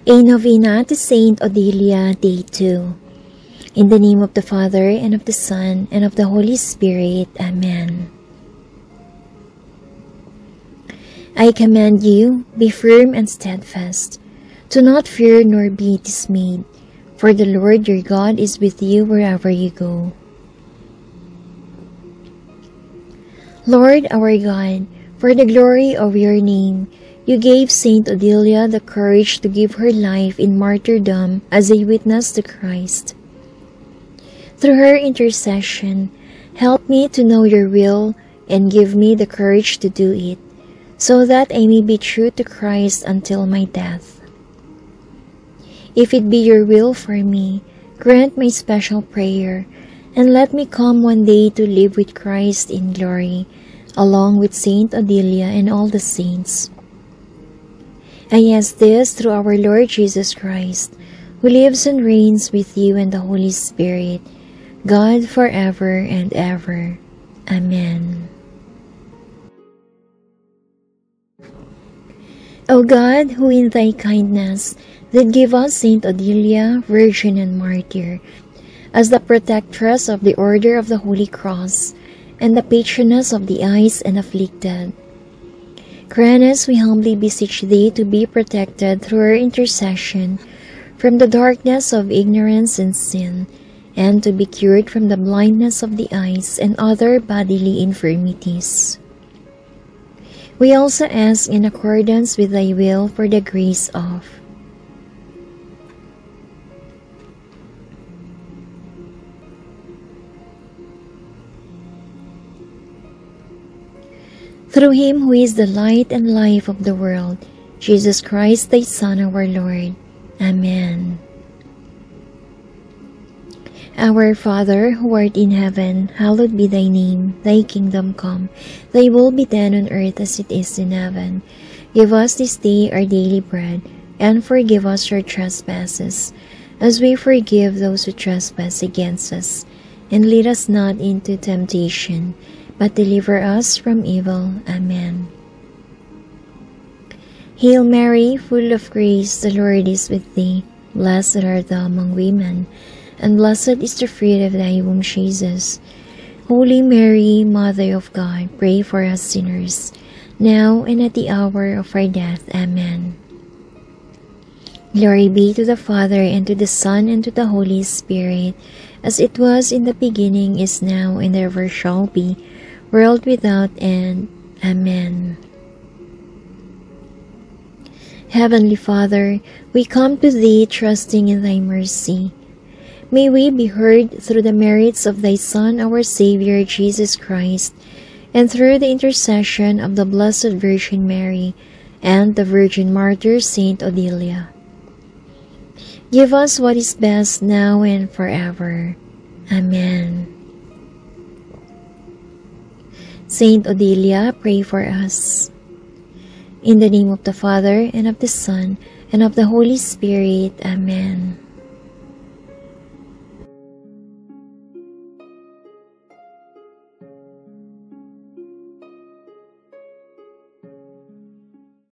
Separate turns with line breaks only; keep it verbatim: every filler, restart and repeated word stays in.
A Novena to Saint Odilia, Day two. In the name of the Father, and of the Son, and of the Holy Spirit. Amen. I command you, be firm and steadfast. Do not fear nor be dismayed, for the Lord your God is with you wherever you go. Lord our God, for the glory of your name, you gave Saint Odilia the courage to give her life in martyrdom as a witness to Christ. Through her intercession, help me to know your will and give me the courage to do it, so that I may be true to Christ until my death. If it be your will for me, grant my special prayer, and let me come one day to live with Christ in glory, along with Saint Odilia and all the saints. I ask this through our Lord Jesus Christ, who lives and reigns with you and the Holy Spirit, God forever and ever. Amen. O God, who in thy kindness did give us Saint Odilia, Virgin and Martyr, as the protectress of the Order of the Holy Cross, and the patroness of the eyes and afflicted, grant us, we humbly beseech thee, to be protected through her intercession from the darkness of ignorance and sin, and to be cured from the blindness of the eyes and other bodily infirmities. We also ask, in accordance with thy will, for the grace of through him who is the light and life of the world, Jesus Christ, thy Son, our Lord. Amen. Our Father, who art in heaven, hallowed be thy name. Thy kingdom come. Thy will be done on earth as it is in heaven. Give us this day our daily bread, and forgive us our trespasses, as we forgive those who trespass against us. And lead us not into temptation, but deliver us from evil. Amen. Hail Mary, full of grace, the Lord is with thee. Blessed art thou among women, and blessed is the fruit of thy womb, Jesus. Holy Mary, Mother of God, pray for us sinners, now and at the hour of our death. Amen. Glory be to the Father, and to the Son, and to the Holy Spirit, as it was in the beginning, is now, and ever shall be, world without end. Amen. Heavenly Father, we come to thee trusting in thy mercy. May we be heard through the merits of thy Son, our Savior, Jesus Christ, and through the intercession of the Blessed Virgin Mary and the Virgin Martyr Saint Odilia. Give us what is best now and forever. Amen. Saint Odilia, pray for us. In the name of the Father, and of the Son, and of the Holy Spirit. Amen.